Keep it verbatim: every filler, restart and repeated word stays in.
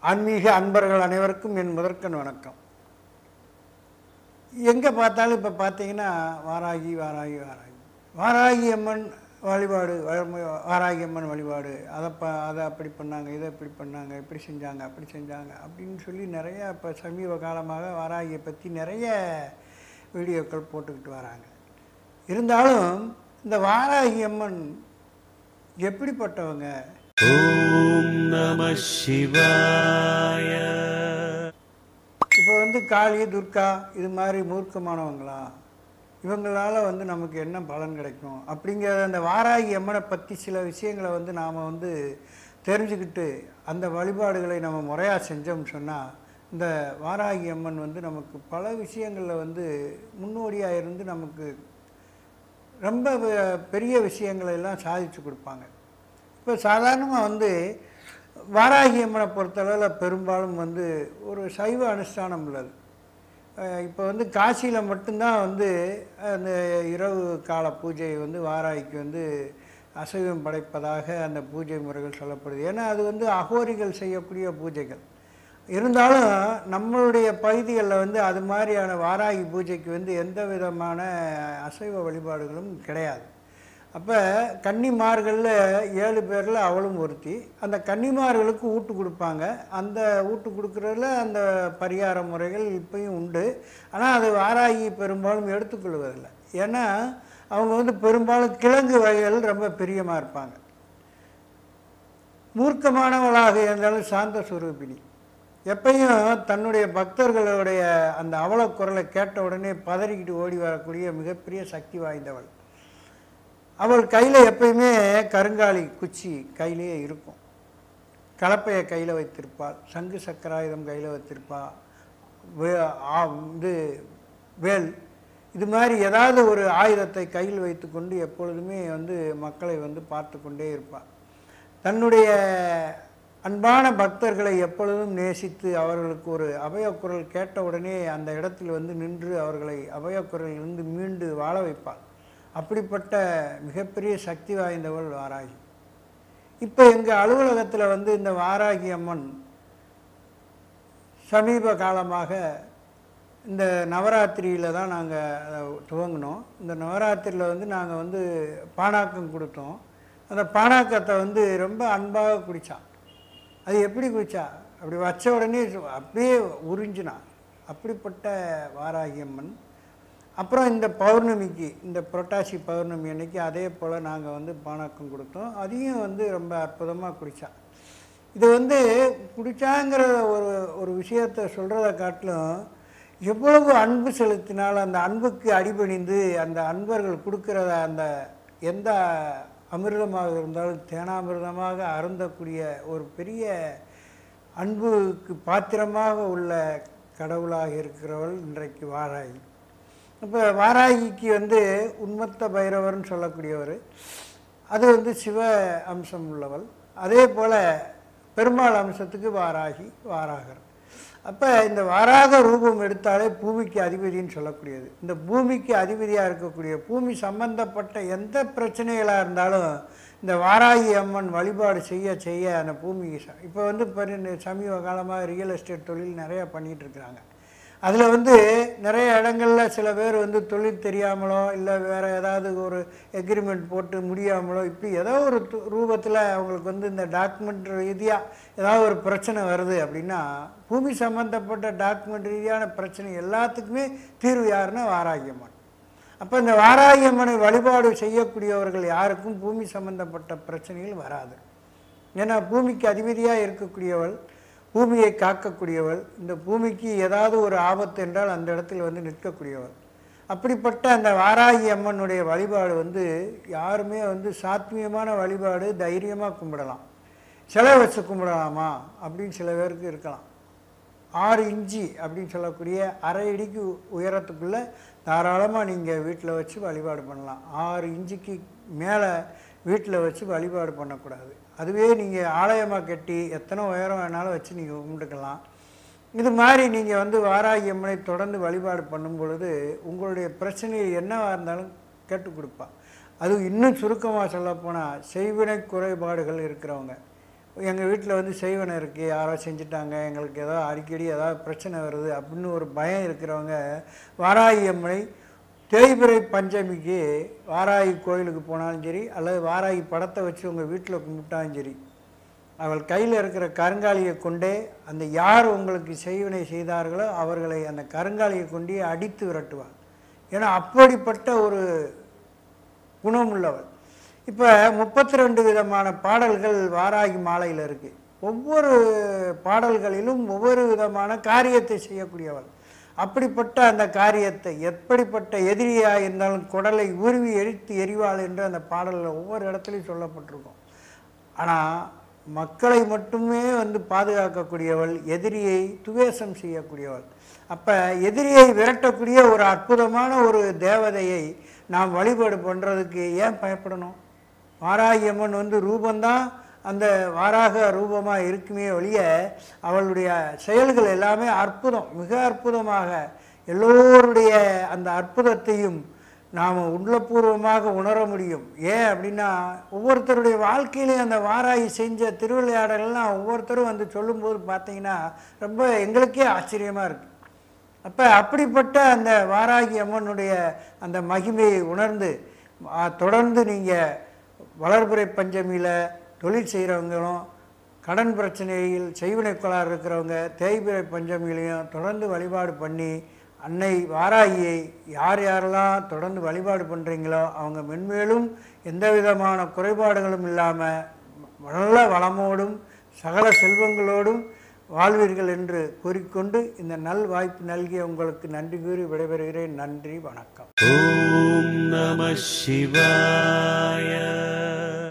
ஆன்மீக அன்பர்கள் அனைவருக்கும் என் முதற்கண் வணக்கம். எங்கே பார்த்தாலும் இப்போ பார்த்தீங்கன்னா வாராகி வாராகி வாராகி வாராகி அம்மன் வழிபாடு, வாராகி அம்மன் வழிபாடு, அதை ப அதை அப்படி பண்ணாங்க, இதை இப்படி பண்ணாங்க, இப்படி செஞ்சாங்க, அப்படி செஞ்சாங்க அப்படின்னு சொல்லி நிறையா இப்போ சமீப காலமாக வாராகியை பற்றி நிறைய வீடியோக்கள் போட்டுக்கிட்டு வராங்க. இருந்தாலும் இந்த வாராகி அம்மன் எப்படிப்பட்டவங்க? ஓம் நம சிவாய. இப்போ வந்து காளி, துர்கா இது மாதிரி மூர்க்கமானவங்களா, இவங்களால் வந்து நமக்கு என்ன பலன் கிடைக்கும் அப்படிங்கிற அந்த வாராகி அம்மனை பற்றி சில விஷயங்களை வந்து நாம் வந்து தெரிஞ்சுக்கிட்டு அந்த வழிபாடுகளை நம்ம முறையாக செஞ்சோம்னு சொன்னால் இந்த வாராகி அம்மன் வந்து நமக்கு பல விஷயங்களில் வந்து முன்னோடியாக இருந்து நமக்கு ரொம்ப பெரிய விஷயங்களை எல்லாம் சாதித்து கொடுப்பாங்க. இப்போ சாதாரணமாக வந்து வாராகி அம்மனை பொறுத்தளவில் பெரும்பாலும் வந்து ஒரு சைவ அனுஷ்டானம் உள்ளது. இப்போ வந்து காசியில் மட்டும்தான் வந்து அந்த இரவு கால பூஜை வந்து வாராகிக்கு வந்து அசைவம் படைப்பதாக அந்த பூஜை முறைகள் சொல்லப்படுது. ஏன்னா அது வந்து அகோரிகள் செய்யக்கூடிய பூஜைகள். இருந்தாலும் நம்மளுடைய பகுதிகளில் வந்து அது மாதிரியான வாராகி பூஜைக்கு வந்து எந்த விதமான அசைவ வழிபாடுகளும் கிடையாது. அப்போ கன்னிமார்களில் ஏழு பேரில் அவளும் ஒருத்தி. அந்த கன்னிமார்களுக்கு ஊட்டு கொடுப்பாங்க. அந்த ஊட்டு கொடுக்குறதுல அந்த பரிகார முறைகள் இப்பயும் உண்டு. ஆனால் அது வாராகி பெரும்பாலும் எடுத்துக்கொள்வதில்லை. ஏன்னா அவங்க வந்து பெரும்பாலும் கிழங்கு வகைகள் ரொம்ப பிரியமாக இருப்பாங்க. மூர்க்கமானவளாக இருந்தாலும் சாந்த சுரூபிணி. எப்பயும் தன்னுடைய பக்தர்களுடைய அந்த அவல குரலை கேட்ட உடனே பதறிக்கிட்டு ஓடி வரக்கூடிய மிகப்பெரிய சக்தி வாய்ந்தவள். அவள் கையில் எப்பயுமே கருங்காலி குச்சி கையிலேயே இருக்கும். கலப்பையை கையில் வைத்திருப்பாள். சங்கு சக்கராயுதம் கையில் வைத்திருப்பாள். வே இது வேல் இது மாதிரி ஏதாவது ஒரு ஆயுதத்தை கையில் வைத்து கொண்டு எப்பொழுதுமே வந்து மக்களை வந்து பார்த்து கொண்டே இருப்பாள். தன்னுடைய அன்பான பக்தர்களை எப்பொழுதும் நேசித்து அவர்களுக்கு ஒரு அபயக்குரல் கேட்ட உடனே அந்த இடத்தில் வந்து நின்று அவர்களை அபயக்குரலிலிருந்து மீண்டு வாழ வைப்பாள். அப்படிப்பட்ட மிகப்பெரிய சக்தி வாய்ந்தவள் வாராகி. இப்போ எங்கள் அலுவலகத்தில் வந்து இந்த வாராகி அம்மன் சமீப காலமாக இந்த நவராத்திரியில் தான் நாங்கள் துவங்கினோம். இந்த நவராத்திரியில் வந்து நாங்கள் வந்து பானாக்கம் கொடுத்தோம். அந்த பானாக்கத்தை வந்து ரொம்ப அன்பாக குடித்தான். அது எப்படி குடித்தா, அப்படி வச்ச உடனே அப்படியே உறிஞ்சினா. அப்படிப்பட்ட வாராகி அம்மன். அப்புறம் இந்த பௌர்ணமிக்கு, இந்த புரட்டாசி பௌர்ணமி அன்னைக்கு அதே போல் நாங்கள் வந்து பானக்கம் கொடுத்தோம். அதையும் வந்து ரொம்ப அற்புதமாக குடித்தா. இது வந்து குடித்தாங்கிற ஒரு ஒரு விஷயத்தை சொல்கிறத காட்டிலும் எவ்வளவு அன்பு செலுத்தினாலும் அந்த அன்புக்கு அடிபணிந்து அந்த அன்பர்கள் கொடுக்குறத அந்த எந்த அமிர்தமாக இருந்தாலும் தேனாமிர்தமாக அருந்தக்கூடிய ஒரு பெரிய அன்புக்கு பாத்திரமாக உள்ள கடவுளாக இருக்கிறவள் இன்றைக்கு வாராகி. இப்போ வாராகிக்கு வந்து உன்மத்த பைரவர்னு சொல்லக்கூடியவர். அது வந்து சிவ அம்சம் உள்ளவள். அதே போல் பெருமாள் அம்சத்துக்கு வாராகி, வாராகர். அப்போ இந்த வாராக ரூபம் எடுத்தாலே பூமிக்கு அதிபதின்னு சொல்லக்கூடியது. இந்த பூமிக்கு அதிபதியாக இருக்கக்கூடிய பூமி சம்பந்தப்பட்ட எந்த பிரச்சனைகளாக இருந்தாலும் இந்த வாராகி அம்மன் வழிபாடு செய்ய செய்ய அந்த பூமி இப்போ வந்து சமீப காலமாக ரியல் எஸ்டேட் தொழில் நிறையா பண்ணிகிட்டு இருக்கிறாங்க. அதில் வந்து நிறைய இடங்களில் சில பேர் வந்து தொழில் தெரியாமலோ இல்லை வேறு ஏதாவது ஒரு எக்ரிமெண்ட் போட்டு முடியாமலோ இப்படி ஏதோ ஒரு ரூபத்தில் அவங்களுக்கு வந்து இந்த டாக்குமெண்ட் ரீதியாக ஏதாவது ஒரு பிரச்சனை வருது அப்படின்னா பூமி சம்மந்தப்பட்ட டாக்குமெண்ட் ரீதியான பிரச்சனை எல்லாத்துக்குமே தீர்வு யாருன்னா வாராகி அம்மன். அப்போ இந்த வாராகி அம்மனை வழிபாடு செய்யக்கூடியவர்கள் யாருக்கும் பூமி சம்மந்தப்பட்ட பிரச்சனைகள் வராது. ஏன்னா பூமிக்கு அதிபதியாக இருக்கக்கூடியவள், பூமியை காக்கக்கூடியவள், இந்த பூமிக்கு ஏதாவது ஒரு ஆபத்து என்றால் அந்த இடத்துல வந்து நிற்கக்கூடியவள். அப்படிப்பட்ட அந்த வாராகி அம்மனுடைய வழிபாடு வந்து யாருமே வந்து சாத்வீயமான வழிபாடு, தைரியமாக கும்பிடலாம். சிலை வச்சு கும்பிடலாமா அப்படின்னு சில பேருக்கு இருக்கலாம். ஆறு இன்ச்சி அப்படின்னு சொல்லக்கூடிய அரை அடிக்கு உயரத்துக்குள்ளே தாராளமாக நீங்கள் வீட்டில் வச்சு வழிபாடு பண்ணலாம். ஆறு இன்ச்சுக்கு மேலே வீட்டில் வச்சு வழிபாடு பண்ணக்கூடாது. அதுவே நீங்கள் ஆலயமாக கட்டி எத்தனை உயரம் வேணாலும் வச்சு நீங்கள் கும்பிட்டுக்கலாம். இது மாதிரி நீங்கள் வந்து வாராகி அம்மனை தொடர்ந்து வழிபாடு பண்ணும் பொழுது உங்களுடைய பிரச்சனை என்னவாக இருந்தாலும் கேட்டு கொடுப்பா. அது இன்னும் சுருக்கமாக சொல்லப்போனால் செய்வினை குறைபாடுகள் இருக்கிறவங்க, எங்கள் வீட்டில் வந்து செய்வனை இருக்குது, யாரோ செஞ்சுட்டாங்க, எங்களுக்கு ஏதோ அடிக்கடி ஏதாவது பிரச்சனை வருது அப்படின்னு ஒரு பயம் இருக்கிறவங்க வாராகி அம்மனை தேய்பிறை பஞ்சமிக்கு வாராகி கோயிலுக்கு போனாலும் சரி, அல்லது வாராகி படத்தை வச்சு உங்கள் வீட்டில் கும்பிட்டாலும் சரி, அவள் கையில் இருக்கிற கருங்காலியை கொண்டே அந்த யார் உங்களுக்கு செய்வினை செய்தார்களோ அவர்களை அந்த கருங்காலியை கொண்டே அடித்து விரட்டுவாள். ஏன்னா அப்படிப்பட்ட ஒரு குணம் உள்ளவள். இப்போ முப்பத்தி ரெண்டு விதமான பாடல்கள் வாராகி மாலையில் இருக்குது. ஒவ்வொரு பாடல்களிலும் ஒவ்வொரு விதமான காரியத்தை செய்யக்கூடியவள். அப்படிப்பட்ட அந்த காரியத்தை எப்படிப்பட்ட எதிரியாக இருந்தாலும் குடலை உருவி எரித்து எரிவாள் என்று அந்த பாடலில் ஒவ்வொரு இடத்துலையும் சொல்லப்பட்டிருக்கும். ஆனால் மக்களை மட்டுமே வந்து பாதுகாக்கக்கூடியவள், எதிரியை துவேஷம் செய்யக்கூடியவள். அப்போ எதிரியை விரட்டக்கூடிய ஒரு அற்புதமான ஒரு தேவதையை நாம் வழிபாடு பண்ணுறதுக்கு ஏன் பயப்படணும்? வாராகி அம்மன் வந்து ரூபந்தான் அந்த வாராக ரூபமாக இருக்குமே ஒழிய அவளுடைய செயல்கள் எல்லாமே அற்புதம், மிக அற்புதமாக எல்லோருடைய அந்த அற்புதத்தையும் நாம் உள்ளபூர்வமாக உணர முடியும். ஏன் அப்படின்னா ஒவ்வொருத்தருடைய வாழ்க்கையிலையும் அந்த வாராகி செஞ்ச திருவிளையாடலாம் ஒவ்வொருத்தரும் வந்து சொல்லும்போது பார்த்தீங்கன்னா ரொம்ப எங்களுக்கே ஆச்சரியமாக இருக்குது. அப்போ அப்படிப்பட்ட அந்த வாராகி அம்மனுடைய அந்த மகிமையை உணர்ந்து தொடர்ந்து நீங்கள் வளர்பிறை பஞ்சமியில் தொழில் செய்கிறவங்களும், கடன் பிரச்சனையில் செய்வினை கோளாறு இருக்கிறவங்க தேய்பிறை பஞ்சமியிலையும் தொடர்ந்து வழிபாடு பண்ணி அன்னை வாராகியை யார் யாரெல்லாம் தொடர்ந்து வழிபாடு பண்ணுறீங்களோ அவங்க மென்மேலும் எந்த விதமான குறைபாடுகளும் இல்லாமல் நல்ல வளமோடும் சகல செல்வங்களோடும் வாழ்வீர்கள் என்று கூறிக்கொண்டு இந்த நல் வாய்ப்பு நல்கிய உங்களுக்கு நன்றி கூறி விடைபெறுகிறேன். நன்றி, வணக்கம். ஓம் நம சிவாய.